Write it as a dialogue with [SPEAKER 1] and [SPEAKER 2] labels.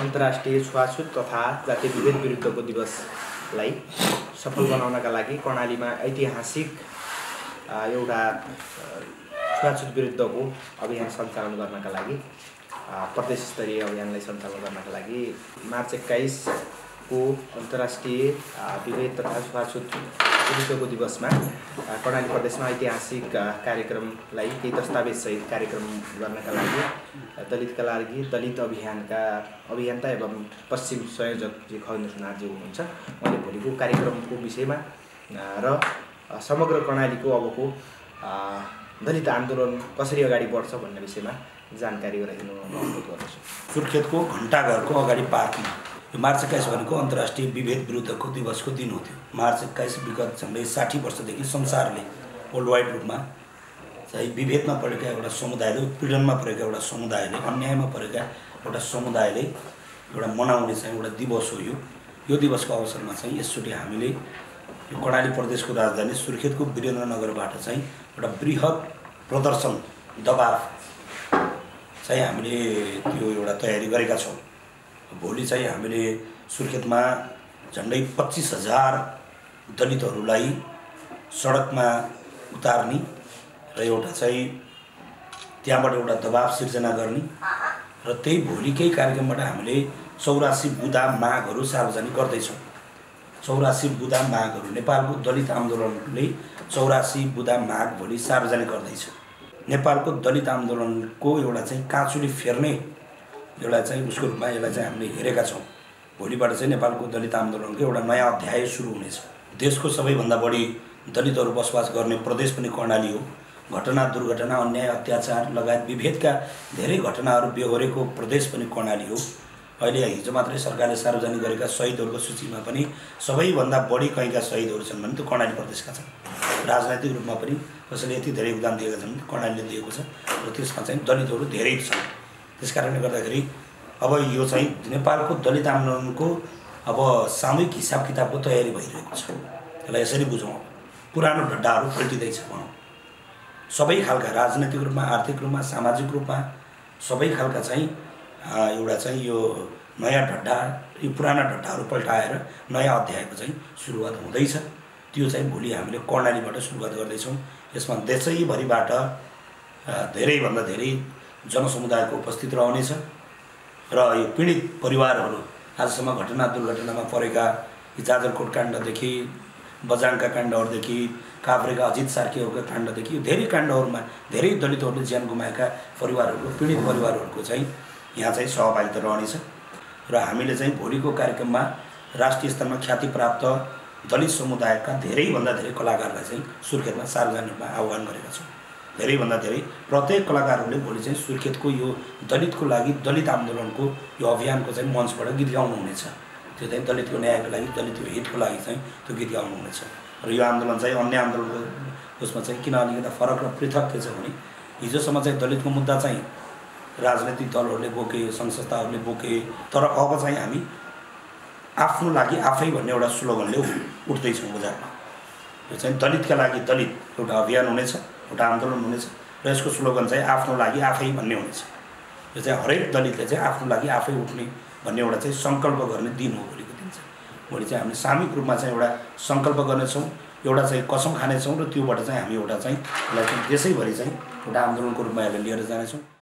[SPEAKER 1] अन्तर्राष्ट्रिय छुवाछुत तथा जातीय विभेद विरुद्धको दिवसलाई सफल बनाउनका लागि कर्णालीमा ऐतिहासिक एउटा छुवाछुत विरुद्धको अभियान सञ्चालन गर्नका लागि प्रदेश स्तरीय अभियानलाई सञ्चालन गर्नका लागि मार्च 21 को अन्तर्राष्ट्रिय विभेद तथा छुवाछुत विरुद्धको दिवसमा कर्णाली प्रदेशमा ऐतिहासिक कार्यक्रमलाई केही दस्तावेजसहित कार्यक्रम गर्नका लागि दलितका लागि दलित अभियन्ता एवं पश्चिम संयोजक जी खगेन्द्र सुनारजी हुनुहुन्छ। उहाँले भोलिको कार्यक्रमको विषयमा र समग्र कर्णालीको अबको दलित आन्दोलन कसरी अगाडि बढ्छ भन्ने विषयमा जानकारी गराइदिनु अनुरोध गर्दछु।
[SPEAKER 2] सुर्खेतको घण्टाघरको अगाडि पार्कमा यो मार्च 21 भनेको अन्तर्राष्ट्रिय विभेद विरुद्धको दिवसको दिन हो। त्यो मार्च 21 विगत झन्डै 60 वर्षदेखि संसारले वर्ल्ड वाइड रूपमा चाहिँ विभेदमा परेका एउटा समुदायले, उत्पीडनमा परेका एउटा समुदायले, अन्यायमा परेका एउटा समुदायले एउटा मनाउने चाहिँ एउटा दिवस हो। यो दिवसको अवसरमा चाहिँ यसचोटि हामीले यो कर्णाली प्रदेशको राजधानी सुर्खेतको वीरेन्द्रनगरबाट चाहिँ एउटा बृहत प्रदर्शन दबाव चाहिँ हामीले त्यो एउटा तयारी गरेका छौँ। भोलि चाहिँ हामीले सुर्खेतमा झन्डै 25,000 दलितहरूलाई सडकमा उतार्ने र एउटा चाहिँ त्यहाँबाट एउटा दबाव सिर्जना गर्ने र त्यही भोलिकै कार्यक्रमबाट हामीले 84 बुँदा मागहरू सार्वजनिक गर्दैछौँ। 84 बुँदा मागहरू नेपालको दलित आन्दोलनले 84 बुँदा माग भोलि सार्वजनिक गर्दैछ। नेपालको दलित आन्दोलनको एउटा चाहिँ काँचुली फेर्ने एउटा चाहिँ उसको रूपमा यसलाई चाहिँ हामीले हेरेका छौँ। भोलिबाट चाहिँ नेपालको दलित आन्दोलनको एउटा नयाँ अध्याय सुरु हुनेछ। देशको सबैभन्दा बढी दलितहरू बसोबास गर्ने प्रदेश पनि कर्णाली हो। घटना, दुर्घटना, अन्याय, अत्याचार लगायत विभेदका धेरै घटनाहरू बेहोरेको प्रदेश पनि कर्णाली हो। अहिले हिजो मात्रै सरकारले सार्वजनिक गरेका शहीदहरूको सूचीमा पनि सबैभन्दा बढी कहीँका शहीदहरू छन् भने त्यो कर्णाली प्रदेशका छन्। राजनैतिक रूपमा पनि कसैले यति धेरै योगदान दिएका छन् कर्णालीले दिएको छ र त्यसमा चाहिँ दलितहरू धेरै छन्। त्यसकारणले गर्दाखेरि अब यो चाहिँ नेपालको दलित आन्दोलनको अब सामूहिक हिसाब किताबको तयारी भइरहेको छ। यसलाई यसरी बुझौँ, पुरानो ढड्डाहरू पल्टिँदैछ भनौँ। सबै खालका राजनैतिक रूपमा, आर्थिक रूपमा, सामाजिक रूपमा सबै खालका चाहिँ एउटा चाहिँ यो नयाँ ढड्डा, यो पुराना ढड्डाहरू पल्टाएर नयाँ अध्यायको चाहिँ सुरुवात हुँदैछ। त्यो चाहिँ भोलि हामीले कर्णालीबाट सुरुवात गर्दैछौँ। यसमा देशैभरिबाट धेरैभन्दा धेरै जनसमुदायको उपस्थित रहनेछ र यो पीडित परिवारहरू, आजसम्म घटना दुर्घटनामा परेका जाजरकोट काण्डदेखि बजाङका काण्डहरूदेखि काभ्रेका अजित सार्कीहरूका काण्डदेखि धेरै काण्डहरूमा धेरै दलितहरूले ज्यान गुमाएका परिवारहरूको, पीडित परिवारहरूको चाहिँ यहाँ चाहिँ सहभागिता रहनेछ र हामीले चाहिँ भोलिको कार्यक्रममा राष्ट्रिय स्तरमा ख्याति प्राप्त दलित समुदायका धेरैभन्दा धेरै कलाकारलाई चाहिँ सुर्खेतमा सार्वजनिक रूपमा आह्वान गरेका छौँ। धेरैभन्दा धेरै प्रत्येक कलाकारहरूले भोलि चाहिँ सुर्खेतको यो दलितको लागि, दलित आन्दोलनको यो अभियानको चाहिँ मञ्चबाट गीत गाउनुहुनेछ। त्यो चाहिँ दलितको न्यायको लागि, दलितको हितको लागि चाहिँ त्यो गीत गाउनुहुनेछ। र यो आन्दोलन चाहिँ अन्य आन्दोलनको उसमा चाहिँ किन अलिकति फरक र पृथक के छ भने हिजोसम्म चाहिँ दलितको मुद्दा चाहिँ राजनैतिक दलहरूले बोके, सङ्घ संस्थाहरूले बोके, तर अब चाहिँ हामी आफ्नो लागि आफै भन्ने एउटा स्लोगनले उठ्दैछौँ बजारमा। यो चाहिँ दलितका लागि दलित एउटा अभियान हुनेछ, एउटा आन्दोलन हुनेछ र यसको स्लोगन चाहिँ आफ्नो लागि आफै भन्ने हुनेछ। यो चाहिँ हरेक दलितले चाहिँ आफ्नो लागि आफै उठ्ने भन्ने एउटा चाहिँ सङ्कल्प गर्ने दिन हो भोलिको दिन चाहिँ। भोलि चाहिँ हामीले सामूहिक रूपमा चाहिँ एउटा सङ्कल्प गर्नेछौँ, एउटा चाहिँ कसम खानेछौँ र त्योबाट चाहिँ हामी एउटा चाहिँ यसलाई चाहिँ देशैभरि चाहिँ एउटा आन्दोलनको रूपमा यसलाई लिएर जानेछौँ।